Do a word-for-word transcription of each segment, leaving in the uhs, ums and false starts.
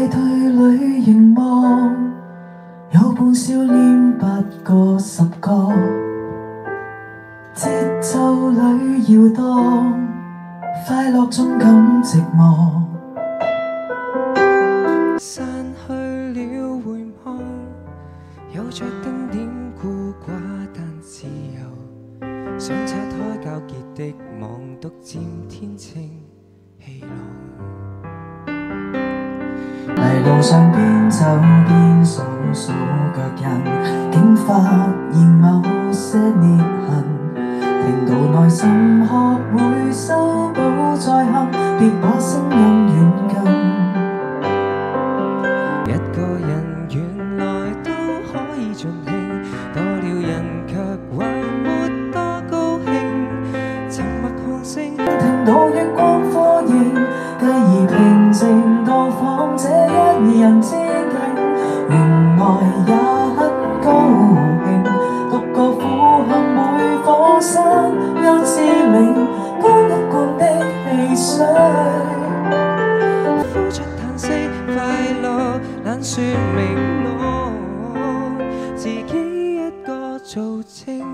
派對裏凝望，有半笑臉八個十個，節奏裏搖蕩，快樂中感寂寞。 散去了回望，有着丁點孤寡，但自由，想拆開糾結的網，獨佔天晴氣朗。 泥路上邊走邊數數腳印，竟發現某些裂痕，聽到內心學會修補再陷，別把聲音軟禁。 一個人原來都可以盡興，多了人卻還沒多高興，沉默看星， 聽到月光科影，繼而平靜到訪這一人之境，原來也很高興，獨個俯瞰每顆山丘之嶺，乾一乾的汽水， 呼出嘆息，快樂難說明我自己一個做證。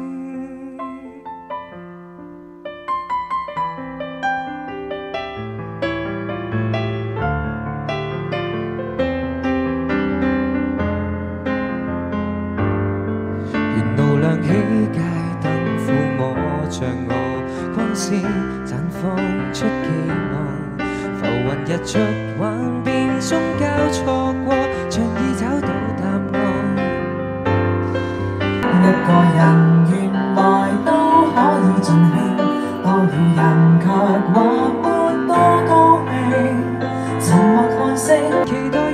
沿路亮起街燈撫摸着我，光線綻放出寄望，浮雲日出幻變中交錯過，像已找到答案。 一個人原來都可以盡興，多了人卻還沒多高興，沉默看星， 期待